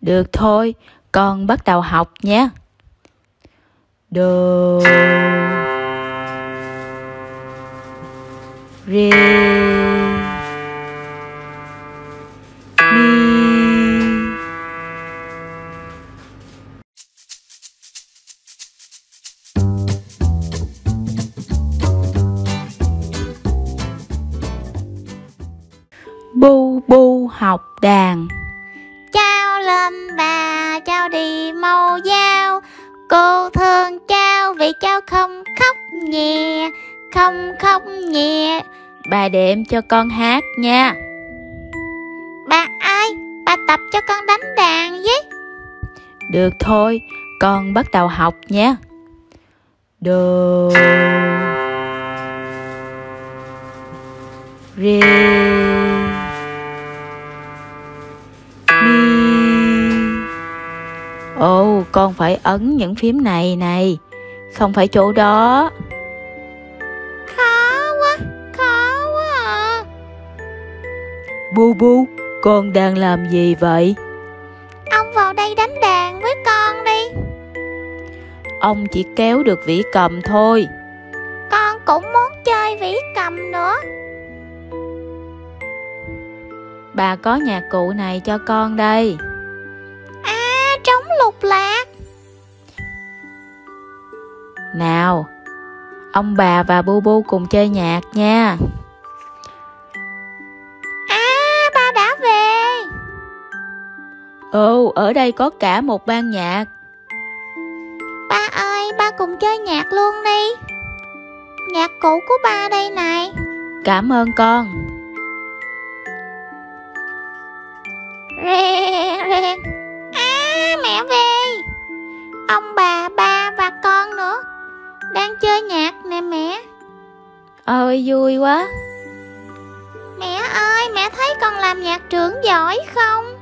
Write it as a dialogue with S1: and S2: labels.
S1: Được thôi, con bắt đầu học nhé. Đô, rê, mi. Bu bu học đàn.
S2: Cháu lên bà, cháu đi màu dao. Cô thương cháu vì cháu không khóc nhẹ, không khóc nhẹ.
S1: Bà đệm cho con hát nha.
S2: Bà ơi, bà tập cho con đánh đàn với.
S1: Được thôi, con bắt đầu học nhé. Đô, rê, mi. Ồ, con phải ấn những phím này này, không phải chỗ đó.
S2: Khó quá à.
S1: Bu bu, con đang làm gì vậy?
S2: Ông vào đây đánh đàn với con đi.
S1: Ông chỉ kéo được vĩ cầm thôi.
S2: Con cũng muốn chơi vĩ cầm nữa.
S1: Bà có nhạc cụ này cho con đây.
S2: À, trống lục lạc.
S1: Nào, ông bà và Bu Bu cùng chơi nhạc nha.
S2: À, ba đã về.
S1: Ồ, ở đây có cả một ban nhạc.
S2: Ba ơi, ba cùng chơi nhạc luôn đi. Nhạc cụ của ba đây này.
S1: Cảm ơn con.
S2: Reng reng. À, mẹ về. Ông bà, ba và con nữa đang chơi nhạc nè mẹ.
S1: Ôi vui quá.
S2: Mẹ ơi, mẹ thấy con làm nhạc trưởng giỏi không?